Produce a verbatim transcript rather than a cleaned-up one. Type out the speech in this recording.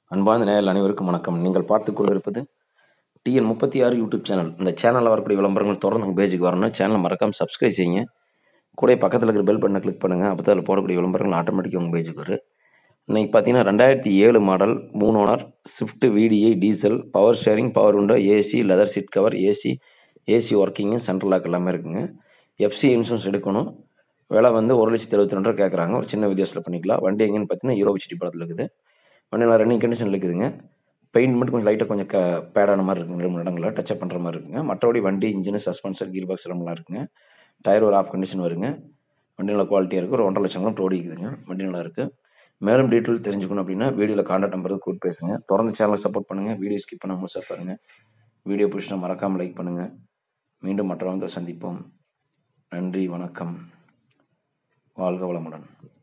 அன்பார்ந்த நேயர்கள் அனைவருக்கும் வணக்கம். நீங்கள் பார்த்துக் கொண்டிருப்பது டிஎன் முப்பத்தி ஆறு யூடியூப் சேனல். இந்த சேனலில் வரக்கூடிய விளம்பரங்கள் தொடர்ந்து உங்கள் பேஜுக்கு வரணும். சேனலை மறக்காமல் சப்ஸ்கிரைப் செய்யுங்க. கூட பக்கத்தில் இருக்கிற பெல் பட்டனை கிளிக் பண்ணுங்கள். அப்போ தான் அதில் போடக்கூடிய விளம்பரங்கள் ஆட்டோமேட்டிக்காக உங்கள் பேஜுக்கு வரும். இன்றைக்கி பார்த்தீங்கன்னா ரெண்டாயிரத்தி ஏழு மாடல் மூணு owner Swift VDI diesel power steering power window AC leather seat cover AC AC working central lock எல்லாமே இருக்குங்க. எஃப்சி இன்சூரன்ஸ் எடுக்கணும். விலை வந்து ஒரு லட்சத்தி எழுபத்தி ரெண்டு ரூபா கேட்குறாங்க. ஒரு சின்ன வித்தியாசத்தில் பண்ணிக்கலாம். வண்டி எங்கேன்னு பார்த்தீங்கன்னா ஈரோடு சிட்டி படத்தில் இருக்குது. வண்டியில் ரன்னிங் கண்டிஷன் இருக்குதுங்க. பெயிண்ட் மட்டும் கொஞ்சம் லைட்டாக கொஞ்சம் க பேடான மாதிரி இருக்குங்க. ரெண்டு மூணு இடங்களில் டச்சப் பண்ணுற மாதிரி இருக்குங்க. மற்றபடி வண்டி இன்ஜின் சஸ்பென்சர் கீர் பாக்ஸ் எல்லாம் இருக்குங்க. டயர் ஒரு ஆஃப் கண்டிஷன் வருங்க. வண்டி நல்லா குவாலிட்டியாக இருக்குது. ஒரு ஒன்றரை லட்சம் கிலோ ரோடி இருக்குதுங்க. வண்டி நல்லா இருக்குது. மேலும் டீட்டெயில் தெரிஞ்சுக்கணும் அப்படின்னா வீடியோவில் கான்டாக்ட் நம்பருக்கு கூப்பிட்டு பேசுங்க. தொடர்ந்து சேனலை சப்போர்ட் பண்ணுங்கள். வீடியோ ஸ்கிப் பண்ணாமல் முழுசாக பாருங்கள். வீடியோ பிடிச்சினா மறக்காமல் லைக் பண்ணுங்கள். மீண்டும் மற்றவங்க சந்திப்போம். நன்றி, வணக்கம், வாழ்க வளமுடன்.